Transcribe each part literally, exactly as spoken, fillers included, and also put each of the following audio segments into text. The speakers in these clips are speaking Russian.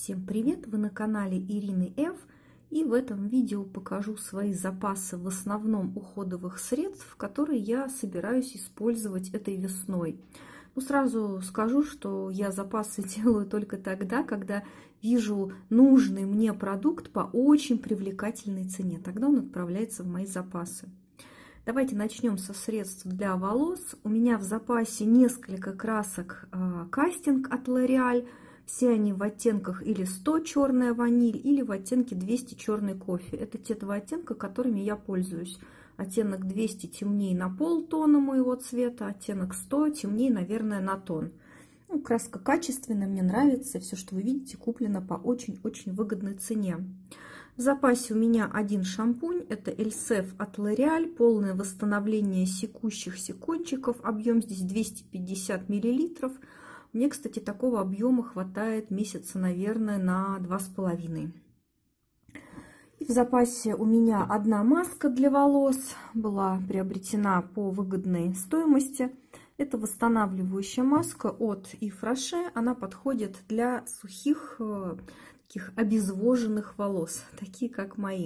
Всем привет! Вы на канале Ирины Ф. И в этом видео покажу свои запасы в основном уходовых средств, которые я собираюсь использовать этой весной. Ну, сразу скажу, что я запасы делаю только тогда, когда вижу нужный мне продукт по очень привлекательной цене. Тогда он отправляется в мои запасы. Давайте начнем со средств для волос. У меня в запасе несколько красок э, кастинг от L'Oréal. Все они в оттенках или сто черная ваниль, или в оттенке двести черный кофе. Это те два оттенка, которыми я пользуюсь. Оттенок двести темнее на полтона моего цвета, оттенок сто темнее, наверное, на тон. Ну, краска качественная, мне нравится. Все, что вы видите, куплено по очень-очень выгодной цене. В запасе у меня один шампунь. Это Эльсев от L'Oréal. Полное восстановление секущих секунчиков. Объем здесь двести пятьдесят миллилитров. Мне, кстати, такого объема хватает месяца, наверное, на два с половиной. В запасе у меня одна маска для волос. Была приобретена по выгодной стоимости. Это восстанавливающая маска от Yves Rocher. Она подходит для сухих, таких обезвоженных волос, такие как мои.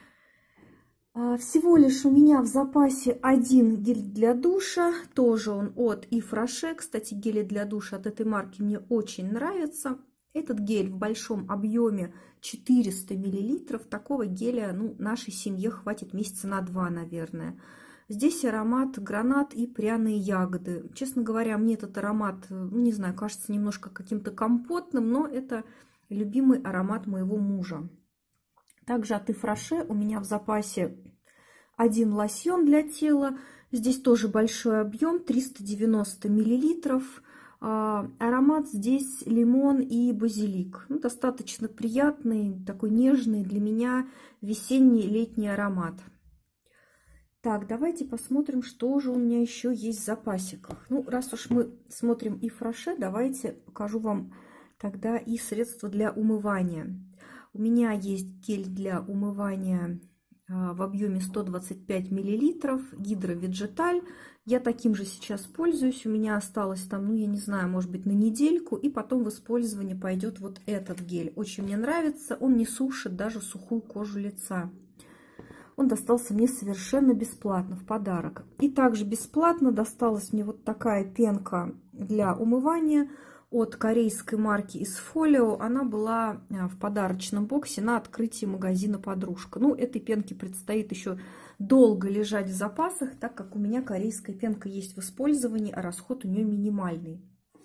Всего лишь у меня в запасе один гель для душа, тоже он от Yves Rocher. Кстати, гели для душа от этой марки мне очень нравятся. Этот гель в большом объеме четыреста миллилитров. Такого геля, ну, нашей семье хватит месяца на два, наверное. Здесь аромат гранат и пряные ягоды. Честно говоря, мне этот аромат, ну, не знаю, кажется немножко каким-то компотным, но это любимый аромат моего мужа. Также от Yves Rocher у меня в запасе один лосьон для тела. Здесь тоже большой объем, триста девяносто миллилитров. Аромат здесь лимон и базилик. Ну, достаточно приятный, такой нежный для меня весенний летний аромат. Так, давайте посмотрим, что же у меня еще есть в запасиках. Ну, раз уж мы смотрим Yves Rocher, давайте покажу вам тогда и средства для умывания. У меня есть гель для умывания в объеме сто двадцать пять миллилитров, гидроведжеталь. Я таким же сейчас пользуюсь. У меня осталось там, ну, я не знаю, может быть, на недельку. И потом в использование пойдет вот этот гель. Очень мне нравится. Он не сушит даже сухую кожу лица. Он достался мне совершенно бесплатно в подарок. И также бесплатно досталась мне вот такая пенка для умывания от корейской марки Isfolio. Она была в подарочном боксе на открытии магазина «Подружка». Ну, этой пенке предстоит еще долго лежать в запасах, так как у меня корейская пенка есть в использовании, а расход у нее минимальный.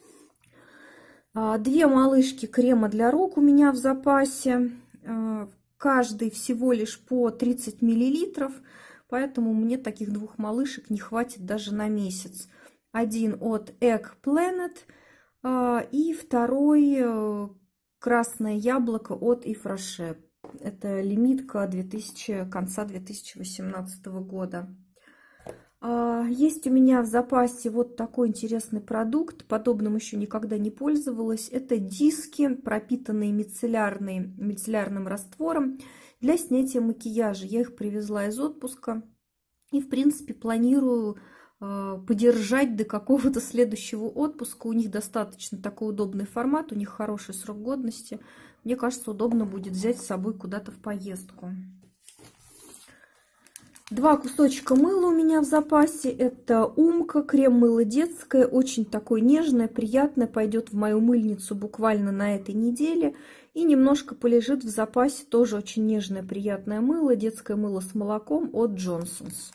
Две малышки крема для рук у меня в запасе. Каждый всего лишь по тридцать миллилитров, поэтому мне таких двух малышек не хватит даже на месяц. Один от Egg Planet. И второй красное яблоко от Yves Rocher. Это лимитка две тысячи, конца две тысячи восемнадцатого года. Есть у меня в запасе вот такой интересный продукт. Подобным еще никогда не пользовалась. Это диски, пропитанные мицеллярной, мицеллярным раствором для снятия макияжа. Я их привезла из отпуска. И, в принципе, планирую подержать до какого-то следующего отпуска. У них достаточно такой удобный формат, у них хороший срок годности. Мне кажется, удобно будет взять с собой куда-то в поездку. Два кусочка мыла у меня в запасе. Это Умка, крем-мыло детское, очень такое нежное, приятное, пойдет в мою мыльницу буквально на этой неделе. И немножко полежит в запасе тоже очень нежное, приятное мыло, детское мыло с молоком от Johnson's.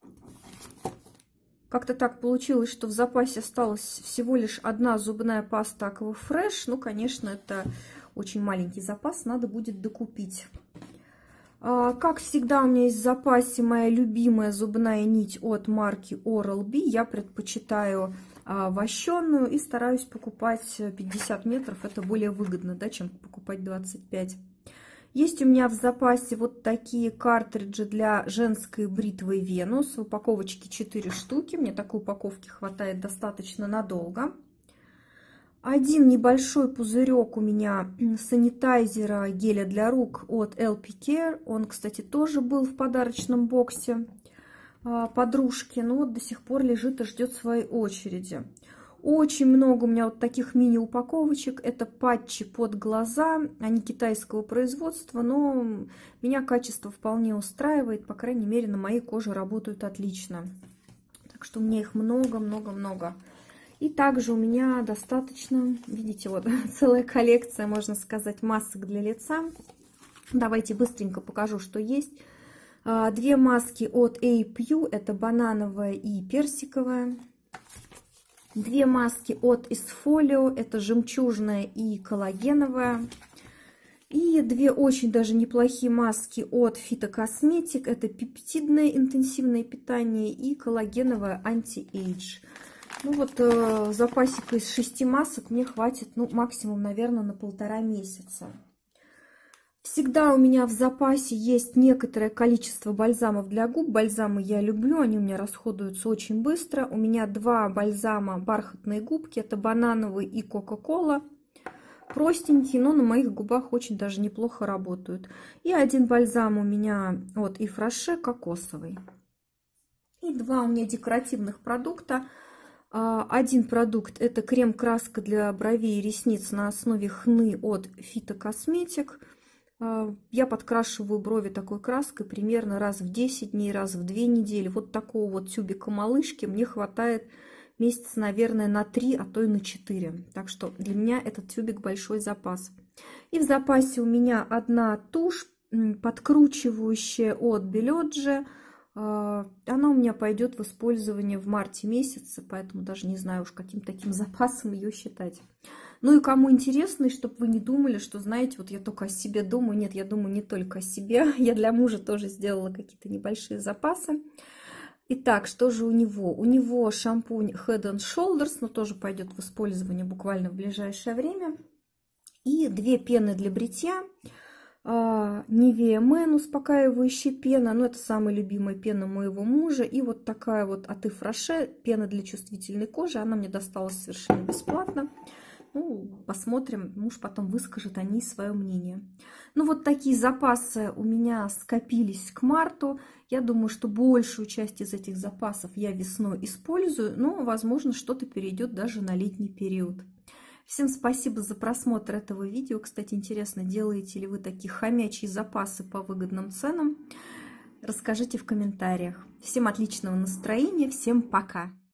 Как-то так получилось, что в запасе осталась всего лишь одна зубная паста Aqua Fresh. Ну, конечно, это очень маленький запас, надо будет докупить. Как всегда, у меня есть в запасе моя любимая зубная нить от марки Oral-B. Я предпочитаю вощеную и стараюсь покупать пятьдесят метров. Это более выгодно, да, чем покупать двадцать пять. Есть у меня в запасе вот такие картриджи для женской бритвы Venus. В упаковочке четыре штуки. Мне такой упаковки хватает достаточно надолго. Один небольшой пузырек у меня санитайзера геля для рук от эл пи Care. Он, кстати, тоже был в подарочном боксе подружки. Но вот до сих пор лежит и ждет своей очереди. Очень много у меня вот таких мини-упаковочек. Это патчи под глаза. Они китайского производства, но меня качество вполне устраивает. По крайней мере, на моей коже работают отлично. Так что у меня их много-много-много. И также у меня достаточно, видите, вот целая коллекция, можно сказать, масок для лица. Давайте быстренько покажу, что есть. Две маски от A-Pew, это банановая и персиковая. Две маски от Isfolio, это жемчужная и коллагеновая. И две очень даже неплохие маски от Phytocosmetic, это пептидное интенсивное питание и коллагеновая анти-эйдж. Ну вот э, запасика из шести масок мне хватит, ну, максимум, наверное, на полтора месяца. Всегда у меня в запасе есть некоторое количество бальзамов для губ. Бальзамы я люблю, они у меня расходуются очень быстро. У меня два бальзама бархатные губки, это банановый и кока-кола. Простенькие, но на моих губах очень даже неплохо работают. И один бальзам у меня от Yves Rocher кокосовый. И два у меня декоративных продукта. Один продукт это крем-краска для бровей и ресниц на основе хны от Phytocosmetic. Я подкрашиваю брови такой краской примерно раз в десять дней, раз в две недели. Вот такого вот тюбика малышки мне хватает месяца, наверное, на три, а то и на четыре. Так что для меня этот тюбик большой запас. И в запасе у меня одна тушь подкручивающая от Белоджи. Она у меня пойдет в использование в марте месяце, поэтому даже не знаю уж каким таким запасом ее считать. Ну и кому интересно, и чтобы вы не думали, что, знаете, вот я только о себе думаю. Нет, я думаю не только о себе. Я для мужа тоже сделала какие-то небольшие запасы. Итак, что же у него? У него шампунь Head and Shoulders, но тоже пойдет в использование буквально в ближайшее время. И две пены для бритья. Nivea Men успокаивающая пена. Ну, это самая любимая пена моего мужа. И вот такая вот от Yves Rocher пена для чувствительной кожи. Она мне досталась совершенно бесплатно. Ну, посмотрим, муж потом выскажет о ней свое мнение. Ну, вот такие запасы у меня скопились к марту. Я думаю, что большую часть из этих запасов я весной использую, но, возможно, что-то перейдет даже на летний период. Всем спасибо за просмотр этого видео. Кстати, интересно, делаете ли вы такие хомячьи запасы по выгодным ценам? Расскажите в комментариях. Всем отличного настроения, всем пока!